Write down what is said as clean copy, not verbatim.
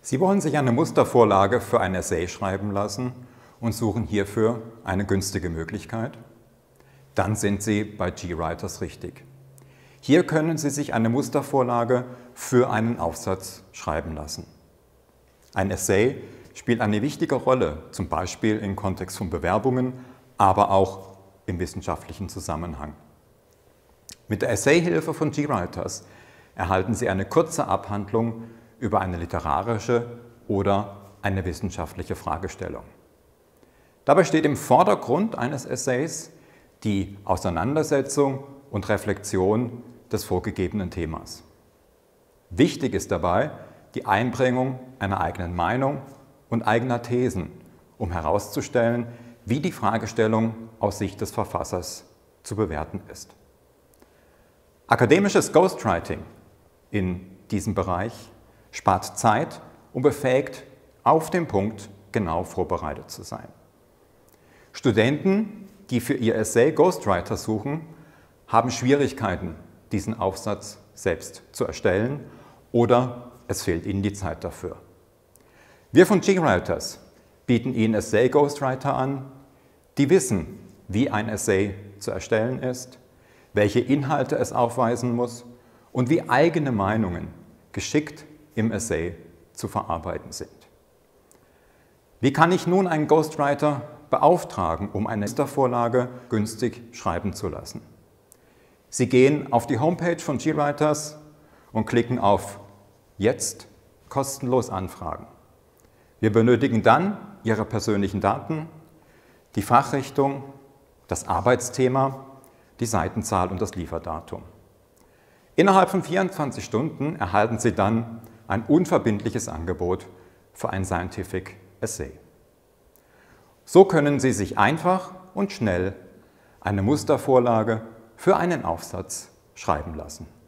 Sie wollen sich eine Mustervorlage für ein Essay schreiben lassen und suchen hierfür eine günstige Möglichkeit? Dann sind Sie bei GWriters richtig. Hier können Sie sich eine Mustervorlage für einen Aufsatz schreiben lassen. Ein Essay spielt eine wichtige Rolle, zum Beispiel im Kontext von Bewerbungen, aber auch im wissenschaftlichen Zusammenhang. Mit der Essayhilfe von GWriters erhalten Sie eine kurze Abhandlung über eine literarische oder eine wissenschaftliche Fragestellung. Dabei steht im Vordergrund eines Essays die Auseinandersetzung und Reflexion des vorgegebenen Themas. Wichtig ist dabei die Einbringung einer eigenen Meinung und eigener Thesen, um herauszustellen, wie die Fragestellung aus Sicht des Verfassers zu bewerten ist. Akademisches Ghostwriting in diesem Bereich spart Zeit und befähigt, auf den Punkt genau vorbereitet zu sein. Studenten, die für ihr Essay Ghostwriter suchen, haben Schwierigkeiten, diesen Aufsatz selbst zu erstellen oder es fehlt ihnen die Zeit dafür. Wir von GWriters bieten Ihnen Essay-Ghostwriter an, die wissen, wie ein Essay zu erstellen ist, welche Inhalte es aufweisen muss und wie eigene Meinungen geschickt im Essay zu verarbeiten sind. Wie kann ich nun einen Ghostwriter beauftragen, um eine Mustervorlage günstig schreiben zu lassen? Sie gehen auf die Homepage von GWriters und klicken auf Jetzt kostenlos anfragen. Wir benötigen dann Ihre persönlichen Daten, die Fachrichtung, das Arbeitsthema, die Seitenzahl und das Lieferdatum. Innerhalb von 24 Stunden erhalten Sie dann ein unverbindliches Angebot für ein Scientific Essay. So können Sie sich einfach und schnell eine Mustervorlage für einen Aufsatz schreiben lassen.